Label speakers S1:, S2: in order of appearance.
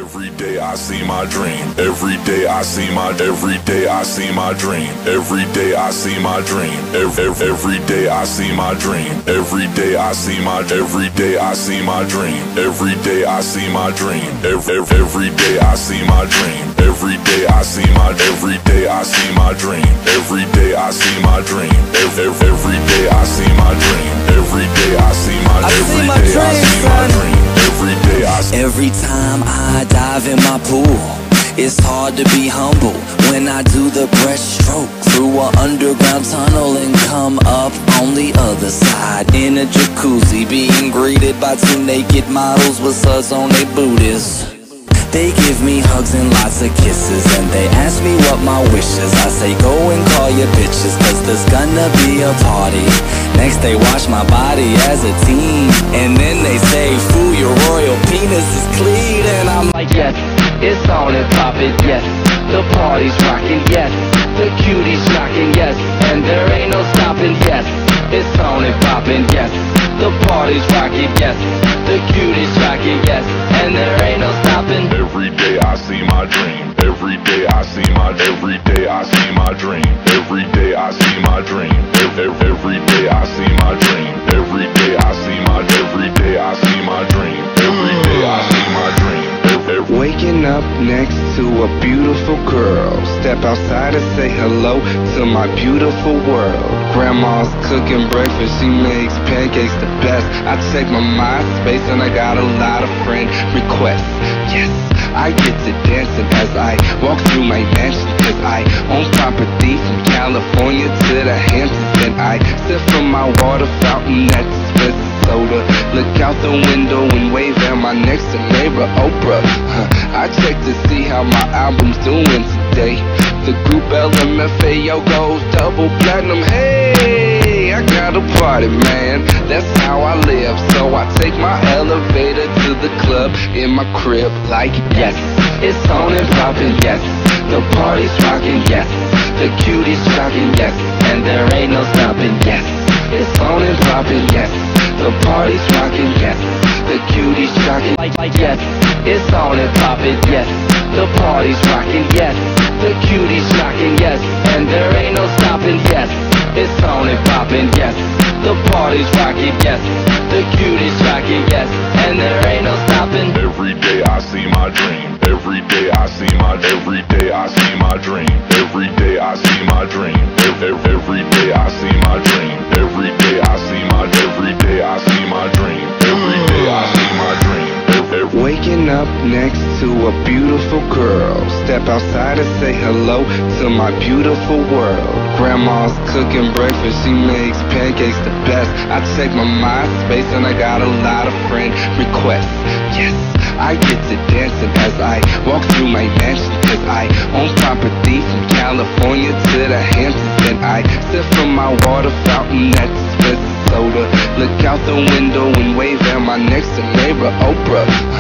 S1: Every day I see my dream. Every day I see my dream. Every day I see my dream. Every day I see my dream. Every day I see my dream. Every day I see my every day I see my dream. Every day I see my dream. Every day I see my dream. Every day I see my every day I see my dream. Every day I see my dream. Every day I see my dream. Every day I see my every day I see my dream. Every day I see.
S2: Every time I dive in my pool, it's hard to be humble when I do the breaststroke through an underground tunnel and come up on the other side in a jacuzzi, being greeted by two naked models with suds on their booties. They give me hugs and lots of kisses, and they ask me what my wish is. I say go and call your bitches, cause there's gonna be a party. Next they watch my body as a teen, and then they say, fool, your royal penis is clean. And I'm like, yes, it's on and poppin', yes. The party's rockin', yes. The cutie's knockin', yes. And there ain't no stoppin', yes. It's on and poppin', yes. The party's rockin', yes. The cutie's rockin', yes. And there ain't no stoppin'.
S1: Every day I see my dream. Every day I see my every day I see my dream. Every day I see my dream. Every day I see my dream. Every day I see my every day I see my dream. Every day I see my dream.
S3: Waking up next to a beautiful girl, step outside and say hello to my beautiful world. Grandma's cooking breakfast, she makes pancakes the best. I check my MySpace and I got a lot of friend requests. Yes, I get to dancing as I walk through my mansion, cause I own property from California to the Hamptons. And I sip from my water fountain at soda, look out the window and wave at my next door neighbor Oprah. I check to see how my album's doing today. The group LMFAO goes double platinum. Hey, I got a party, man, that's how I live. So I take my elevator to the club in my crib like, yes, it's on and poppin', yes. The party's rockin', yes. The cutie's rockin', yes. And there ain't no stoppin', yes. It's on and poppin', yes. The party's rockin', yes. The cutie's rockin', like yes. It's on and poppin', yes. The party's rockin', yes. The cutie's rockin', yes. And there ain't no stoppin', yes. It's on and poppin', yes. The party's rockin', yes. The cutie's rockin', yes. And there ain't no stoppin'.
S1: Every day I see my dream. Every day I see my every day I see my dream. Every day I see my dream. Every day I see my dream. Every day I see my every day I see my dream. Every day I see my dream.
S3: Waking up next to a beautiful girl, step outside and say hello to my beautiful world. Grandma's cooking breakfast, she makes pancakes the best. I check my MySpace and I got a lot of friend requests. Yes, I get to dancing as I walk through my mansion, cause I own property from California to the Hamptons. And I sip from my water fountain at soda, look out the window and wave at my next door neighbor Oprah.